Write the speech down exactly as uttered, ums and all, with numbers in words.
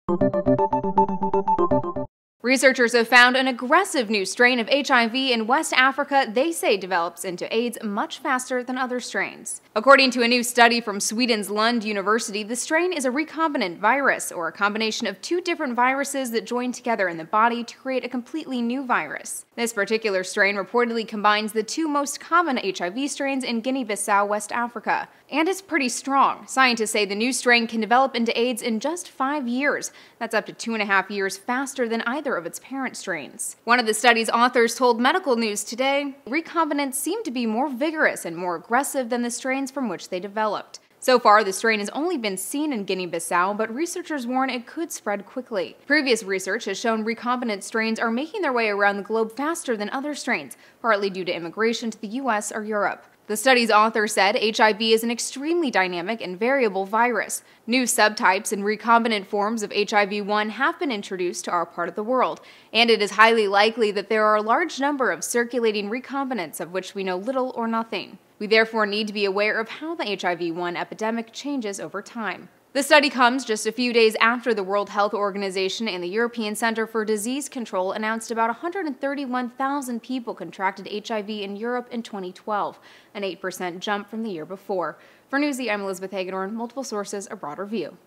Researchers have found an aggressive new strain of H I V in West Africa they say develops into AIDS much faster than other strains. According to a new study from Sweden's Lund University, the strain is a recombinant virus, or a combination of two different viruses that join together in the body to create a completely new virus. This particular strain reportedly combines the two most common H I V strains in Guinea-Bissau, West Africa. And it's pretty strong. Scientists say the new strain can develop into AIDS in just five years. That's up to two and a half years faster than either of its parent strains. One of the study's authors told Medical News Today, recombinants seem to be more vigorous and more aggressive than the strains from which they developed. So far, the strain has only been seen in Guinea-Bissau, but researchers warn it could spread quickly. Previous research has shown recombinant strains are making their way around the globe faster than other strains, partly due to immigration to the U S or Europe. The study's author said H I V is an extremely dynamic and variable virus. New subtypes and recombinant forms of H I V one have been introduced to our part of the world, and it is highly likely that there are a large number of circulating recombinants of which we know little or nothing. We therefore need to be aware of how the H I V one epidemic changes over time. The study comes just a few days after the World Health Organization and the European Center for Disease Control announced about one hundred thirty-one thousand people contracted H I V in Europe in twenty twelve, an eight percent jump from the year before. For Newsy, I'm Elizabeth Hagedorn, multiple sources, a broader view.